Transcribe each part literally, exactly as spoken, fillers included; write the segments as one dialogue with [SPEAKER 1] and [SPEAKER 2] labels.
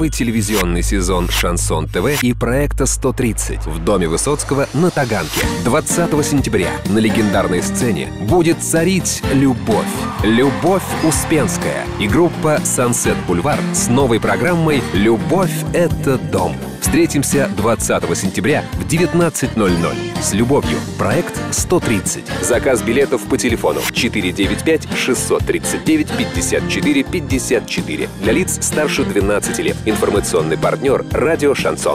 [SPEAKER 1] первый телевизионный сезон «Шансон ТВ» и проекта сто тридцать в Доме Высоцкого на Таганке. двадцатого сентября на легендарной сцене будет царить любовь. Любовь Успенская и группа «Сансет Бульвар» с новой программой «Любовь — это дом». Встретимся двадцатого сентября в девятнадцать ноль ноль. С любовью. Проект сто тридцать. Заказ билетов по телефону четыре девять пять шестьсот тридцать девять пятьдесят четыре пятьдесят четыре. Для лиц старше двенадцати лет. Информационный партнер «Радио Шансон».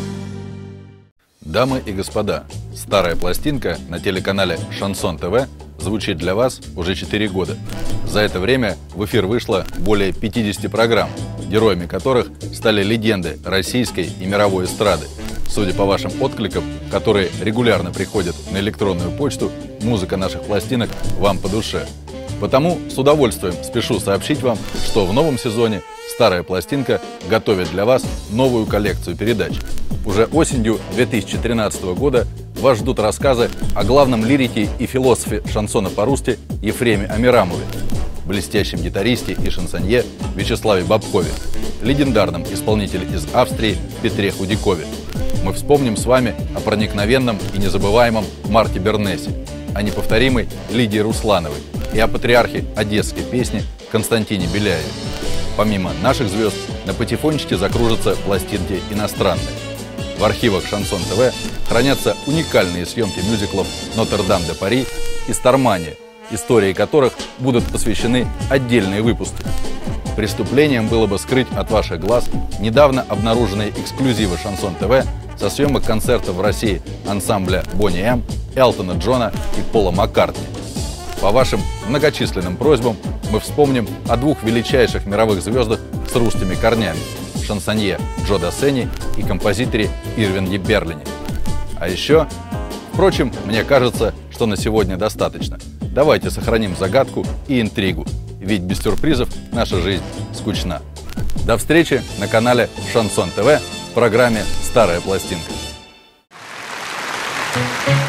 [SPEAKER 2] Дамы и господа, старая пластинка на телеканале Шансон ТВ звучит для вас уже четыре года. За это время в эфир вышло более пятидесяти программ, героями которых стали легенды российской и мировой эстрады. Судя по вашим откликам, которые регулярно приходят на электронную почту, музыка наших пластинок вам по душе. Потому с удовольствием спешу сообщить вам, что в новом сезоне старая пластинка готовит для вас новую коллекцию передач. Уже осенью две тысячи тринадцатого года вас ждут рассказы о главном лирике и философе шансона по-русски Ефреме Амирамове, блестящем гитаристе и шансонье Вячеславе Бабкове, легендарном исполнителе из Австрии Петре Худякове. Мы вспомним с вами о проникновенном и незабываемом Марте Бернеси, о неповторимой Лидии Руслановой и о патриархе одесской песни Константине Беляеве. Помимо наших звезд, на патефончике закружатся пластинки иностранные. В архивах Шансон ТВ хранятся уникальные съемки мюзиклов «Нотр-Дам-де-Пари» и «Стармания», истории которых будут посвящены отдельные выпуски. Преступлением было бы скрыть от ваших глаз недавно обнаруженные эксклюзивы Шансон ТВ со съемок концертов в России ансамбля Бонни М, Элтона Джона и Пола Маккартни. По вашим многочисленным просьбам мы вспомним о двух величайших мировых звездах с русскими корнями – шансонье Джо Дассени и композиторе Ирвинге Берлине. А еще, впрочем, мне кажется, что на сегодня достаточно. Давайте сохраним загадку и интригу, ведь без сюрпризов наша жизнь скучна. До встречи на канале Шансон ТВ в программе «Старая пластинка».